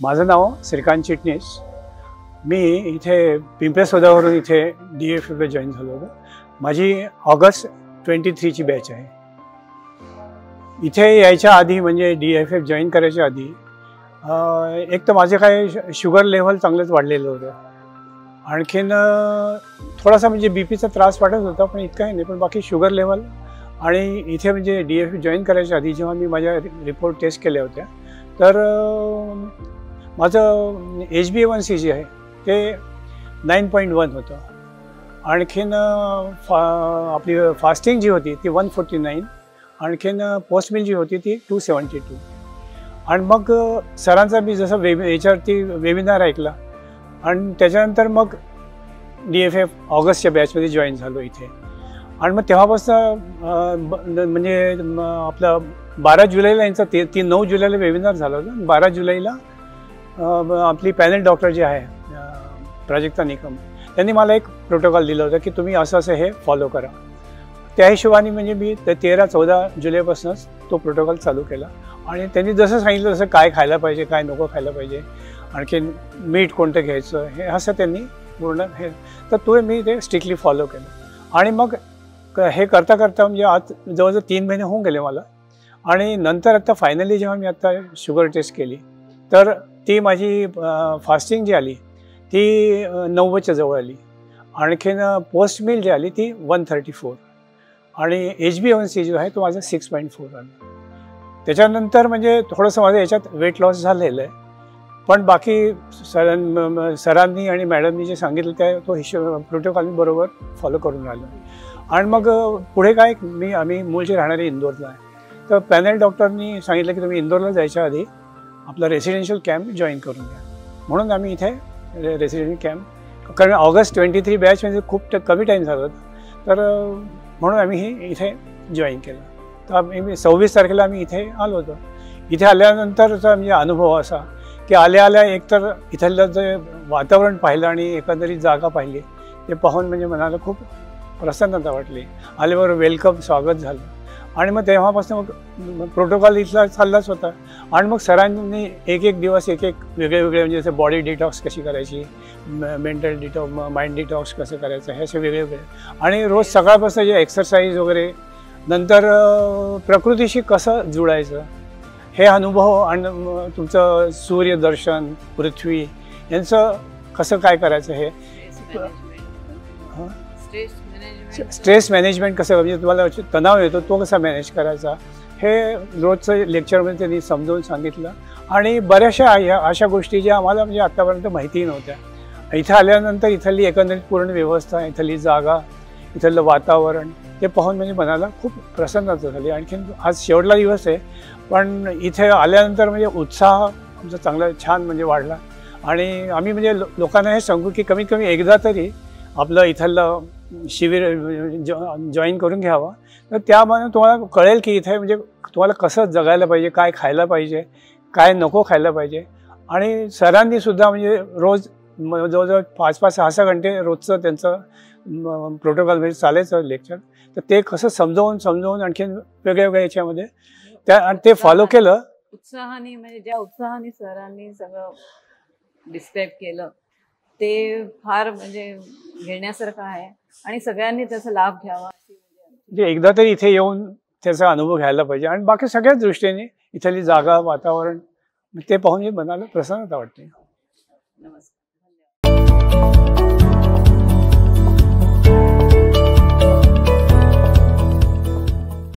माझं नाव श्रीकांत चिटणीस। मी इथे पिंपळे सौदावरून इथे DFFला जॉईन झालो होतो। माझी ऑगस्ट 23 ची बॅच आहे। इथे यायच्या आधी म्हणजे DFF जॉईन करायच्या आधी एक तर माझे काय शुगर लेवल चांगलंच वाढलेलं होतं। आणखीन थोडासा म्हणजे बीपीचा त्रास वाटत होता, पण इतकाही नाही। पण बाकी शुगर लेवल आणि इथे म्हणजे DFF जॉईन करायच्या आधी जेव्हा मी माझ्या रिपोर्ट टेस्ट केल्या होत्या तर माझं HbA1c जे आहे ते 9.1 होतं। आणखीन आपली फास्टिंग जी होती ती 149, आणखीन पोस्ट मील जी होती ती 272। आणि मग सरांचा मी जसं याच्यावरती वेबिनार ऐकला आणि त्याच्यानंतर मग DFF ऑगस्टच्या बॅचमध्ये जॉईन झालो इथे। आणि मग तेव्हापासून म्हणजे आपलं 12 जुलैला यांचा 9 जुलैला वेबिनार झाला होता। 12 जुलैला आपली पॅनल डॉक्टर जे आहे प्राजक्ता निकम त्यांनी मला एक प्रोटोकॉल दिलं होतं की तुम्ही असं असं हे फॉलो करा। त्या हिशोबाने म्हणजे मी 13-14 जुलैपासूनच तो प्रोटोकॉल चालू केला। आणि त्यांनी जसं सांगितलं तसं काय खायला पाहिजे, काय नको खायला पाहिजे, आणखीन मीठ कोणतं घ्यायचं, हे असं त्यांनी पूर्ण हे तर तो मी ते स्ट्रिक्टली फॉलो केलं। आणि मग हे करता करता म्हणजे आज जवळजवळ 3 महिने होऊन गेले मला। आणि नंतर आता फायनली जेव्हा मी आता शुगर टेस्ट केली तर ती माझी फास्टिंग जी आली ती 90च्या जवळ आली। आणखीन पोस्ट मील जी आली ती 134 आणि HbA1c जो आहे तो माझा 6.4 आला। त्याच्यानंतर म्हणजे थोडंसं माझं याच्यात वेट लॉस झालेलं आहे, पण बाकी सरांनी आणि मॅडमनी जे सांगितलं त्या तो हिशोब प्रोटोकॉल मी बरोबर फॉलो करून राहिलो। आणि मग पुढे काय आम्ही मूळचे राहणारे इंदोरला आहे, तर पॅनल डॉक्टरनी सांगितलं की तुम्ही इंदोरला जायच्या आधी आपला रेसिडेन्शियल कॅम्प जॉईन करून घ्या। म्हणून आम्ही इथे रेसिडेन्शियल कॅम्प, कारण ऑगस्ट 23 बॅच म्हणजे खूप कमी टाईम झाला होता, तर म्हणून आम्ही हे इथे जॉईन केलं। तर आम्ही 26 तारखेला आम्ही इथे आलो होतो। इथे आल्यानंतरचा म्हणजे अनुभव असा की आल्या एकतर इथलं जे वातावरण पाहिलं आणि एकंदरीत जागा पाहिली ते पाहून म्हणजे मनाला खूप प्रसन्नता वाटली। आल्याबरोबर वेलकम स्वागत झालं। आणि मग तेव्हापासून मग प्रोटोकॉल इथला चाललाच होता। आणि मग सरांनी एक दिवस एक वेगळे म्हणजे जसं बॉडी डिटॉक्स कशी करायची, मेंटल डिटॉक्स, माइंड डिटॉक्स कसं करायचं, हे असे वेगळे आणि रोज सकाळपासून जे एक्सरसाइज वगैरे, नंतर प्रकृतीशी कसं जुळायचं हे अनुभव, आणि तुमचं सूर्यदर्शन, पृथ्वी यांचं कसं काय करायचं, हे स्ट्रेस मॅनेजमेंट कसं, म्हणजे तुम्हाला तणाव येतो तो कसा मॅनेज करायचा, हे रोजचं लेक्चरमध्ये त्यांनी समजावून सांगितलं। आणि बऱ्याचशा अशा गोष्टी ज्या आम्हाला म्हणजे आत्तापर्यंत माहितीही नव्हत्या, इथं आल्यानंतर इथली एकंदरीत पूर्ण व्यवस्था, इथली जागा, इथलं वातावरण ते पाहून म्हणजे मनाला खूप प्रसन्नता झाली। आणखीन आज शेवटला दिवस आहे, पण इथे आल्यानंतर म्हणजे उत्साह आमचा चांगला छान म्हणजे वाढला। आणि आम्ही म्हणजे लोकांना हे सांगू की कमीत कमी एकदा तरी आपलं इथलं शिबिर जॉईन करून घ्यावं, तर त्यामुळे तुम्हाला कळेल की इथे म्हणजे तुम्हाला कसं जगायला पाहिजे, काय खायला पाहिजे, काय नको खायला पाहिजे। आणि सरांनी सुद्धा म्हणजे रोज जवळजवळ 5-6 घंटे रोजचं त्यांचं प्रोटोकॉल म्हणजे चालायचं लेक्चर, तर ते कसं समजावून आणखीन वेगळ्या याच्यामध्ये ते फॉलो केलं उत्साहाने। म्हणजे ज्या उत्साहाने सरांनी सगळं डिस्क्राईब केलं ते फार म्हणजे घेण्यासारखं आहे आणि सगळ्यांनी त्याचा लाभ घ्यावा। म्हणजे एकदा तरी इथे येऊन त्याचा अनुभव घ्यायला पाहिजे। आणि बाकी सगळ्याच दृष्टीने इथली जागा, वातावरण ते पाहून मनाला प्रसन्नता वाटते। नमस्कार।